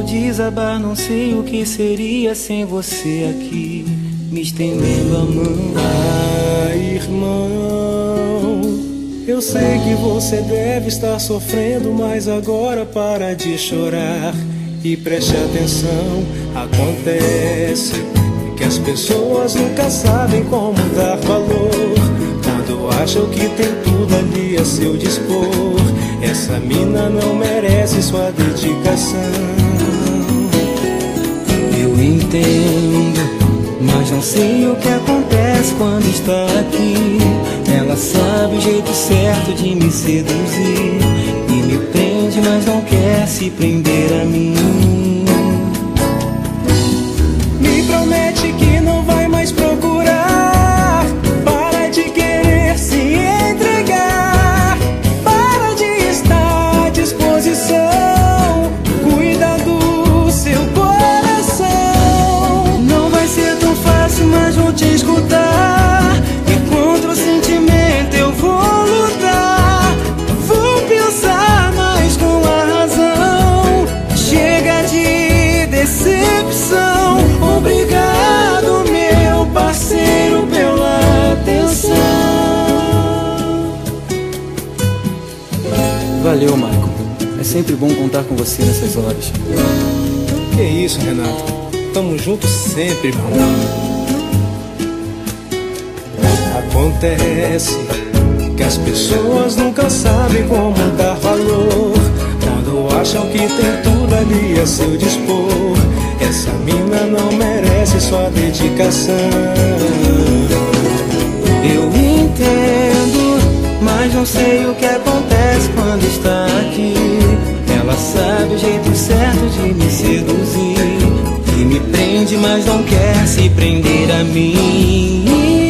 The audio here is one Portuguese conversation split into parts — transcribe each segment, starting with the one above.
desabar, não sei o que seria sem você aqui, me estendendo a mão. Ah, irmão, eu sei que você deve estar sofrendo, mas agora para de chorar e preste atenção. Acontece que as pessoas nunca sabem como dar valor quando acham que tem tudo ali a seu dispor. Essa mina não merece sua dedicação. Eu entendo, mas não sei o que acontece quando está aqui. Ela sabe o jeito certo de me seduzir e me prende, mas não quer se prender a mim. Me promete que não vai mais procurar, para de querer se entregar, para de estar à disposição, cuida do seu coração. Não vai ser tão fácil, mas vou te escutar, e contra o sentimento eu vou lutar. Vou pensar mais com a razão, chega de decepção. Obrigado, meu parceiro, pela atenção. Valeu, Michael. É sempre bom contar com você nessas horas. Que isso, Renato? Tamo junto sempre, irmão. Acontece que as pessoas nunca sabem como dar valor quando acham que tem tudo ali a seu dispor. Essa mina não merece sua dedicação. Eu entendo, mas não sei o que acontece quando está aqui. Ela sabe o jeito certo de me seduzir e me prende, mas não quer se prender a mim.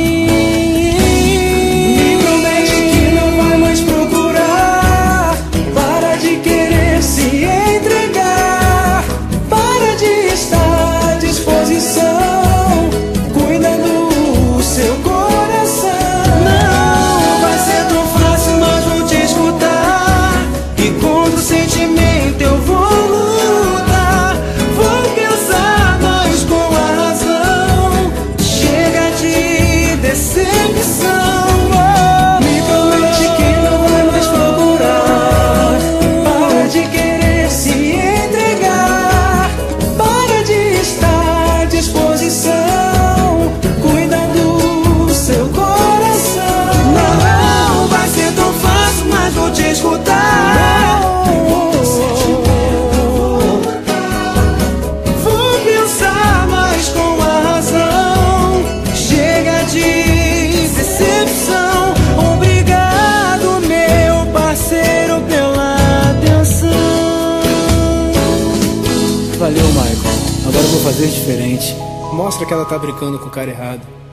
Me promete que não vai mais procurar, para de querer se entregar, para de estar à disposição, cuida do seu coração. Não vai ser tão fácil, mas vou te escutar, e contra o sentimento eu vou lutar. Vou pensar mais com a razão, chega de decepção. Me promete que não vai mais procurar, para de querer se entregar, para de estar à disposição, cuida do seu coração. Não vai ser tão fácil, mas vou te escutar. Vou pensar mais com a razão, chega de decepção. Obrigado, meu parceiro, pela atenção. Valeu, Michael. Agora eu vou fazer diferente. Mostra que ela tá brincando com o cara errado.